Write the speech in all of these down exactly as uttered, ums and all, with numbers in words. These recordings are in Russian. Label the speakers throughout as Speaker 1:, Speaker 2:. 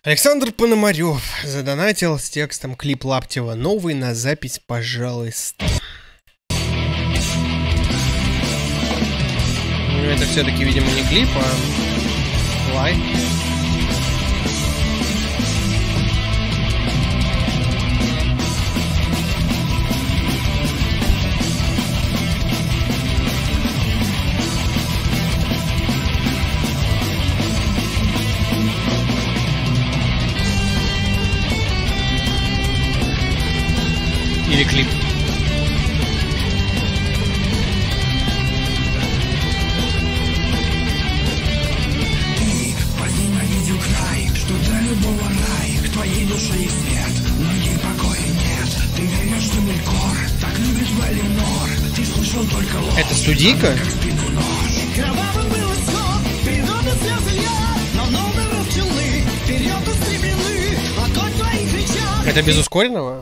Speaker 1: Александр Пономарев задонатил с текстом клип Лаптева новый на запись, пожалуйста. Ну, это все-таки, видимо, не клип, а лайк. Или клип.
Speaker 2: Ты возненавидел край, что для любого рай, к твоей душе и свет, но ей покоя нет. Ты веришь, что Мелькор так любит Валинор. Ты слышал только ложь.
Speaker 1: Это студийка?
Speaker 2: Кровавым был исход, природа слезы я, но новые пчелы, вперед устремлены, огонь твоих речах.
Speaker 1: Это без ускоренного?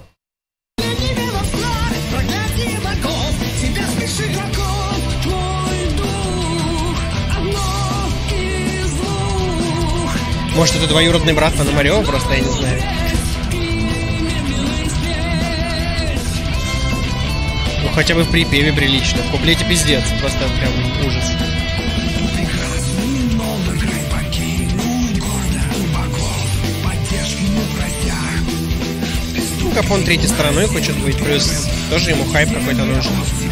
Speaker 1: Может, это двоюродный брат Пономарева, просто я не знаю. Ну, хотя бы в припеве прилично. В куплете пиздец, просто прям ужас. Ну, Капон третьей стороной хочет быть, плюс тоже ему хайп какой-то нужен.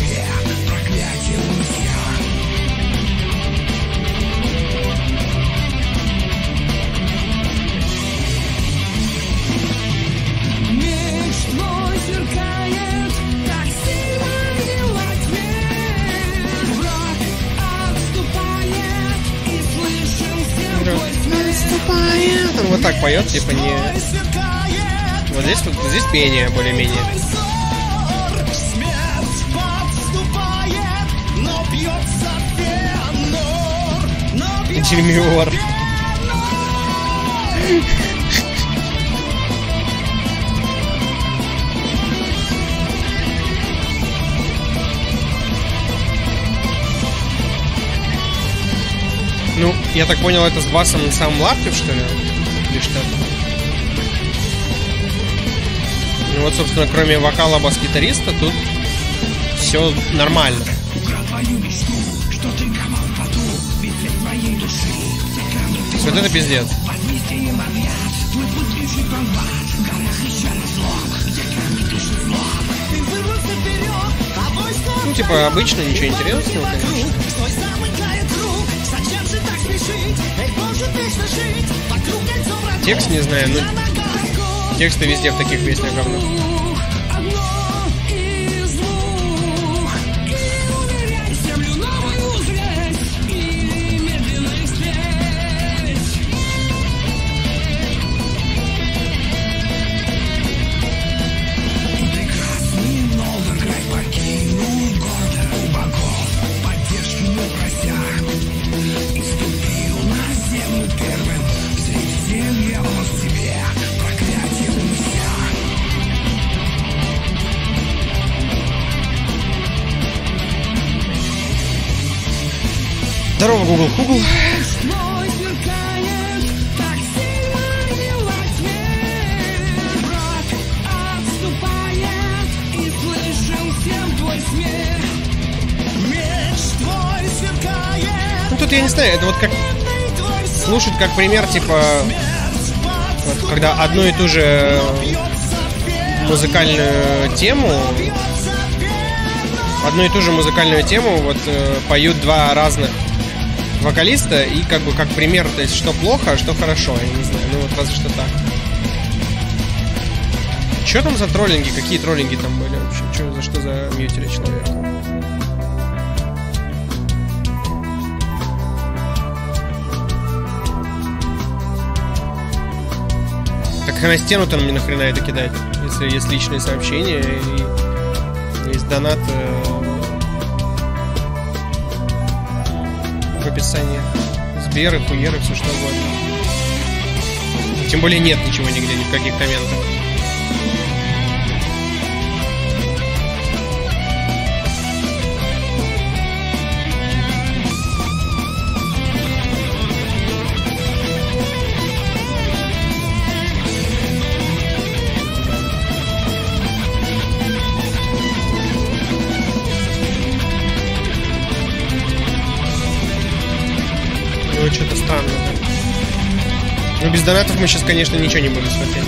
Speaker 1: Он вот так поет, типа не... Вот здесь, вот здесь пение более-менее. Дерьмиор. Ну, я так понял, это с басом сам Лаптев, что ли? Или что? Ну вот, собственно, кроме вокала бас-гитариста, тут все нормально. Вот это пиздец. Ну, типа, обычно, ничего интересного, конечно. Текст не знаю, ну тексты везде в таких песнях говно. Здорово, Google Google. Ну тут я не знаю, это вот как слушать как пример, типа вот, когда одну и ту же музыкальную тему одну и ту же музыкальную тему вот поют два разных вокалиста, и как бы как пример, то есть что плохо, а что хорошо, я не знаю, ну вот разве что так. Что там за троллинги, какие троллинги там были вообще, что, за что замьютили человека? Так на стену-то мне нахрена это кидать, если есть личные сообщения и есть донат в описании. Сберы, хуеры, все что угодно. Тем более нет ничего нигде, ни в каких комментах. Ну, без донатов мы сейчас, конечно, ничего не будем смотреть.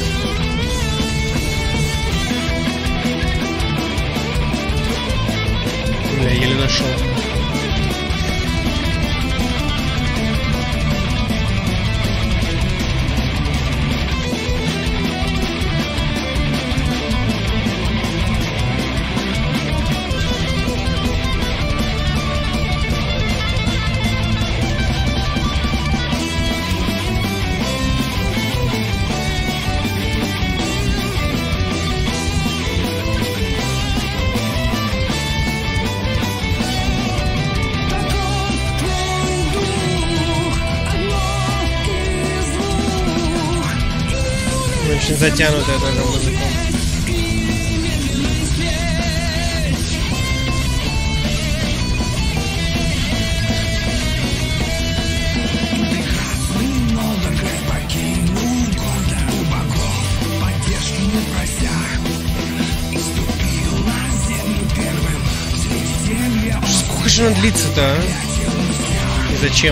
Speaker 1: Бля, еле нашел. Очень затянутая тоже музыка. Сколько же он длится-то, а? И зачем?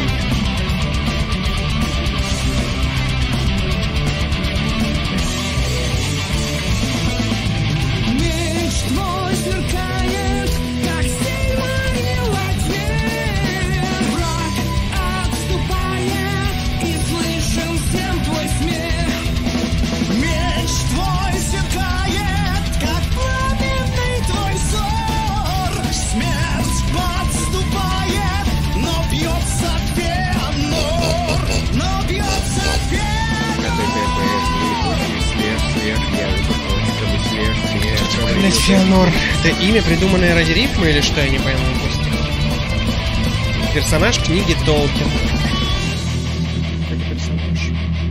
Speaker 1: Блять, Феонор. Это имя, придуманное ради рифма или что? Я не пойму просто. Персонаж книги Толкин. Как персонаж.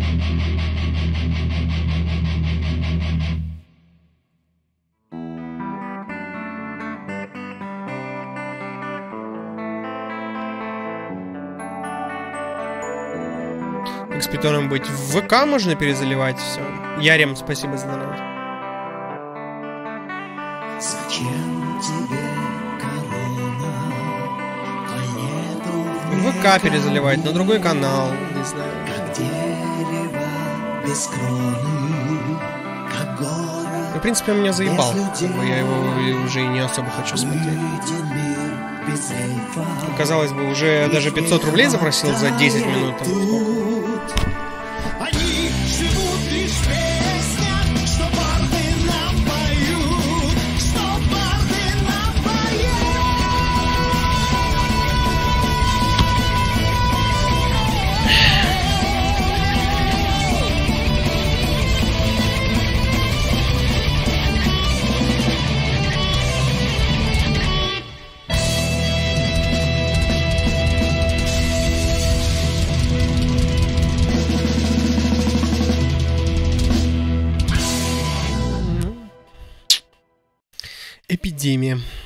Speaker 1: Как с питоном быть? В ВК можно перезаливать все. Ярем, спасибо за донат.
Speaker 2: Зачем тебе корона?
Speaker 1: В ВК перезаливать, на другой канал, не знаю.
Speaker 2: Как дерево без кроны, как гора.
Speaker 1: Ну, в принципе, он меня заебал. Я его уже и не особо хочу смотреть. Казалось бы, уже даже пятьсот рублей запросил за десять минут.
Speaker 2: Они живут лишь в песнях, что барды нам поют, что барды нам
Speaker 1: Эпидемия.